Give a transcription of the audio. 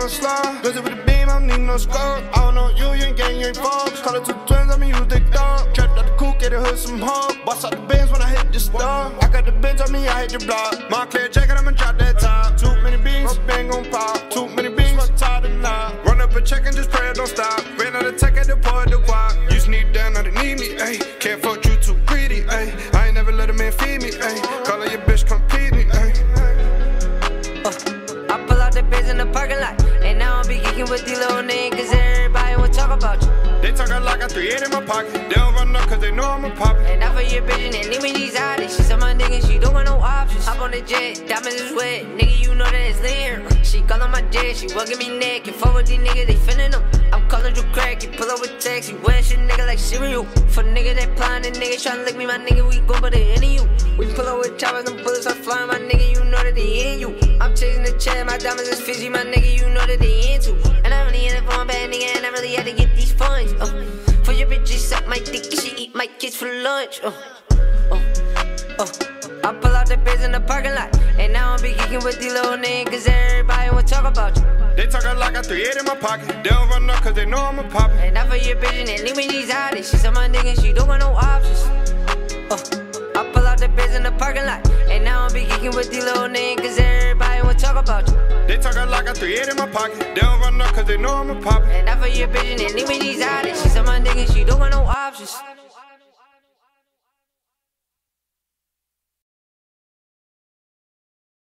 gon' slide. Visit with the beam, I don't need no scope. I don't know you ain't gang, you ain't Forbes. Call it two twins, I'ma use the dog. Trapped out the coupe, get the hood some hoes. Bust out the Benz when I hit the star. I got the bench on me, I hit the block. Montclair jacket, I'ma drop that top. Too many beans, my bang gon' pop. Too many beans, my tie to knock. Run up a check and just pray it don't stop. Ran out of tech at the point the quad. You sneak down, now they need me, ayy. Can't fuck you too greedy, ayy. I ain't never let a man feed me, ayy. Call her your bitch, compete me, ayy. I pull out the biz in the parking lot, and now I be geeking with these little niggas. Everybody wanna talk about you. They talk a lot, got 3-8 in my pocket. They don't run up cause they know I'm a pop. And now for your bitch and they leave me these eyes. She said my nigga, she don't want no options. Hop on the jet, diamonds is wet. Nigga, you know that it's leer. She callin' my jet, she won't give me neck. And fuck with these niggas, they finna them. I'm calling you crack, you pull up with text. You wear shit nigga like cereal. For nigga that blind and niggas tryna lick me, my nigga, we gon' put it into you. We pull up with choppers and bullets are flying, my nigga, you know that they in you. I'm chasing the check, my diamonds is Fiji, my nigga, you know that they into. And I'm really in it for a bad nigga, and I really had to get these funds. For your bitch, she suck my dick, and she eat my kids for lunch. I pull out the biz in the parking lot, and now I be geeking with these little niggas. Everybody wanna talk about you. They talk a lot, got 3-8 in my pocket. They don't run up cause they know I'm a pop. And now for your bitch, and they leave me these eyes. She said my nigga, she don't want no options. I pull out the biz in the parking lot, and now I be geeking with these little niggas. Everybody wanna talk about you. They talk a lot, got 3-8 in my pocket. They don't run up cause they know I'm a pop. And now for your bitch, and they leave me these eyes. She said my nigga, she don't want no options.